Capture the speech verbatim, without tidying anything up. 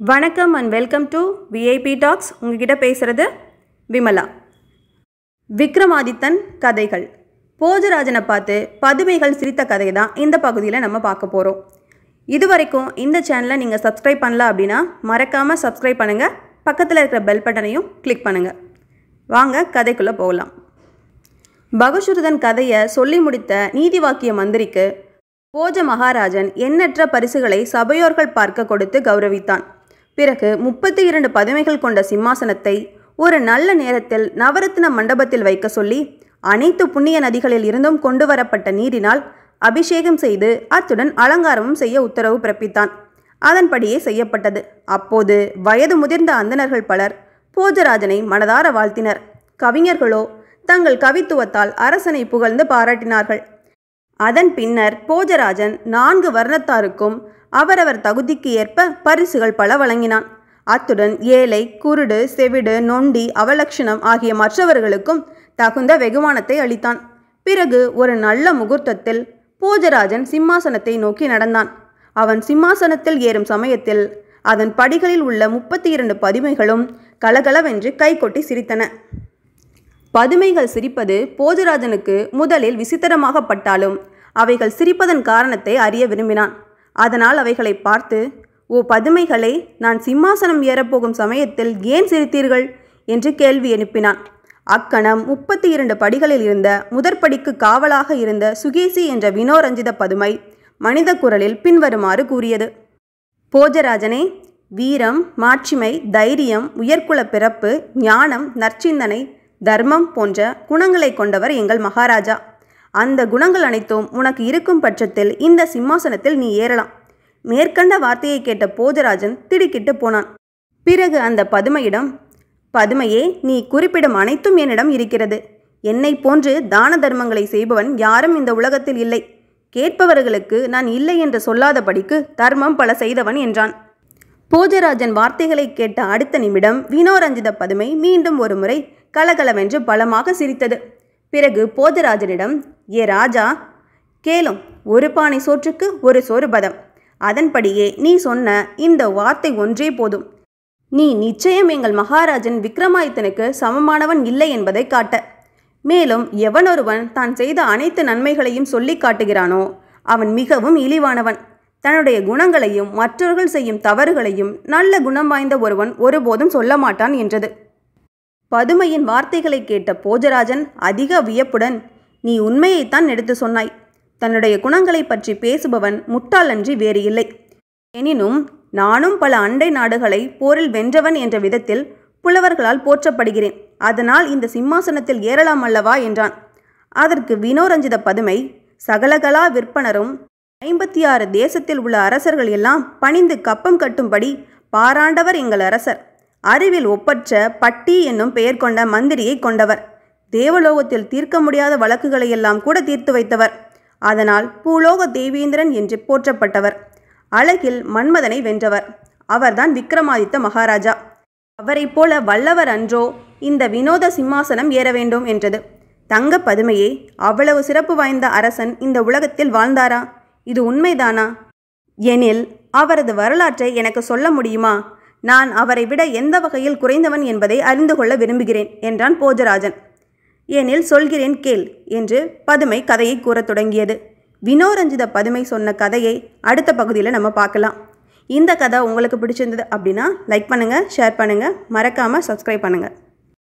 வணக்கம் and welcome to V I P Talks. உங்ககிட்ட பேசுறது விமலா. விக்ரமாதித்தன் கதைகள். போஜராஜனை பார்த்து பதுமைகள் சிரித்த கதை தான் இந்த பகுதியில் நம்ம பார்க்க போகிறோம். இது வரைக்கும் இந்த சேனலை நீங்கள் சப்ஸ்கிரைப் பண்ணல அப்படின்னா மறக்காமல் சப்ஸ்கிரைப் பண்ணுங்கள். பக்கத்தில் இருக்கிற பெல் பட்டனையும் கிளிக் பண்ணுங்கள். வாங்க கதைக்குள்ளே போகலாம். பகசுருதன் கதையை சொல்லி முடித்த நீதி வாக்கிய மந்திரிக்கு போஜ மகாராஜன் எண்ணற்ற பரிசுகளை சபையோர்கள் பார்க்க கொடுத்து கௌரவித்தான். பிறகு முப்பத்தி இரண்டு பதுமைகள் கொண்ட சிம்மாசனத்தை ஒரு நல்ல நேரத்தில் நவரத்ன மண்டபத்தில் வைக்க சொல்லி அனைத்து புண்ணிய நதிகளில் இருந்தும் கொண்டு வரப்பட்ட நீரினால் அபிஷேகம் செய்து அத்துடன் அலங்காரமும் செய்ய உத்தரவு பிறப்பித்தான். அதன்படியே செய்யப்பட்டது. அப்போது வயது முதிர்ந்த அந்தணர்கள் பலர் போஜராஜனை மனதார வாழ்த்தினர். கவிஞர்களோ தங்கள் கவித்துவத்தால் அரசனை புகழ்ந்து பாராட்டினார்கள். அதன் பின்னர் போஜராஜன் நான்கு வர்ணத்தாருக்கும் அவரவர் தகுதிக்கு ஏற்ப பரிசுகள் பல வழங்கினான். அத்துடன் ஏழை, குருடு, செவிடு, நொண்டி, அவலட்சணம் ஆகிய மற்றவர்களுக்கும் தகுந்த வெகுமானத்தை அளித்தான். பிறகு ஒரு நல்ல முகூர்த்தத்தில் போஜராஜன் சிம்மாசனத்தை நோக்கி நடந்தான். அவன் சிம்மாசனத்தில் ஏறும் சமயத்தில் அதன் படிகளில் உள்ள முப்பத்தி இரண்டு பதுமைகளும் கலகலவென்று கைகொட்டி சிரித்தன. பதுமைகள் சிரிப்பது போஜராஜனுக்கு முதலில் விசித்திரமாகப்பட்டாலும் அவைகள் சிரிப்பதன் காரணத்தை அறிய விரும்பினான். அதனால் அவைகளை பார்த்து, ஓ பதுமைகளே, நான் சிம்மாசனம் ஏறப்போகும் சமயத்தில் ஏன் சிரித்தீர்கள் என்று கேள்வி எழுப்பினான். அக்கணம் முப்பத்தி இரண்டு படிகளில் இருந்த முதற்படிக்கு காவலாக இருந்த சுகேசி என்ற வினோரஞ்சித பதுமை மனித குரலில் பின்வருமாறு கூறியது. போஜராஜனே, வீரம், மாட்சிமை, தைரியம், உயர்குல பிறப்பு, ஞானம், நற்சிந்தனை, தர்மம் போன்ற குணங்களை கொண்டவர் எங்கள் மகாராஜா. அந்த குணங்கள் அனைத்தும் உனக்கு இருக்கும் பட்சத்தில் இந்த சிம்மாசனத்தில் நீ ஏறலாம். மேற்கண்ட வார்த்தையை கேட்ட போஜராஜன் திடுக்கிட்டு போனான். பிறகு அந்த பதுமையிடம், பதுமையே, நீ குறிப்பிடும் அனைத்தும் என்னிடம் இருக்கிறது. என்னை போன்று தான தர்மங்களை செய்பவன் யாரும் இந்த உலகத்தில் இல்லை. கேட்பவர்களுக்கு நான் இல்லை என்று சொல்லாதபடிக்கு தர்மம் பல செய்தவன் என்றான். போஜராஜன் வார்த்தைகளை கேட்ட அடுத்த நிமிடம் வினோரஞ்சித பதுமை மீண்டும் ஒரு முறை கலகலவென்று பலமாக சிரித்தது. பிறகு போஜராஜனிடம், ஏ ராஜா, கேளும், ஒரு பானை சோற்றுக்கு ஒரு சோறு பதம். அதன்படியே நீ சொன்ன இந்த வார்த்தை ஒன்றே போதும். நீ நிச்சயம் எங்கள் மகாராஜன் விக்ரமாதித்தனுக்கு சமமானவன் இல்லை என்பதை காட்ட. மேலும் எவனொருவன் தான் செய்த அனைத்து நன்மைகளையும் சொல்லி காட்டுகிறானோ அவன் மிகவும் இழிவானவன். தன்னுடைய குணங்களையும் மற்றவர்கள் செய்யும் தவறுகளையும் நல்ல குணம் வாய்ந்த ஒருவன் ஒருபோதும் சொல்ல மாட்டான் என்றது. பதுமையின் வார்த்தைகளை கேட்ட போஜராஜன் அதிக வியப்புடன், நீ உண்மையைத்தான் எடுத்து சொன்னாய். தன்னுடைய குணங்களை பற்றி பேசுபவன் முட்டாளன்றி வேறு இல்லை. எனினும் நானும் பல அண்டை நாடுகளை போரில் வென்றவன் என்ற விதத்தில் புலவர்களால் போற்றப்படுகிறேன். அதனால் இந்த சிம்மாசனத்தில் ஏறலாம் அல்லவா என்றான். அதற்கு வினோரஞ்சித பதுமை, சகலகலா விற்பனரும் ஐம்பத்தி ஆறு தேசத்தில் உள்ள அரசர்கள் எல்லாம் பணிந்து கப்பம் கட்டும்படி பாராண்டவர் எங்கள் அரசர். அறிவில் ஒப்பற்ற பட்டி என்னும் பெயர் கொண்ட மந்திரியை கொண்டவர். தேவலோகத்தில் தீர்க்க முடியாத வழக்குகளை எல்லாம் கூட தீர்த்து வைத்தவர். அதனால் பூலோக தேவேந்திரன் என்று போற்றப்பட்டவர். அழகில் மன்மதனை வென்றவர். அவர்தான் விக்ரமாதித்த மகாராஜா. அவரை போல வல்லவர் அன்றோ இந்த வினோத சிம்மாசனம் ஏற வேண்டும் என்றது. தங்க பதுமையே, அவ்வளவு சிறப்பு வாய்ந்த அரசன் இந்த உலகத்தில் வாழ்ந்தாரா? இது உண்மைதானா? எனில் அவரது வரலாற்றை எனக்கு சொல்ல முடியுமா? நான் அவரை விட எந்த வகையில் குறைந்தவன் என்பதை அறிந்து கொள்ள விரும்புகிறேன் என்றான் போஜராஜன். ஏனில் சொல்கிறேன் கேள் என்று பதுமை கதையை கூறத் தொடங்கியது. வினோரஞ்சித பதுமை சொன்ன கதையை அடுத்த பகுதியில் நம்ம பார்க்கலாம். இந்த கதை உங்களுக்கு பிடிச்சிருந்தது அப்படின்னா லைக் பண்ணுங்கள், ஷேர் பண்ணுங்கள், மறக்காமல் சப்ஸ்கிரைப் பண்ணுங்கள்.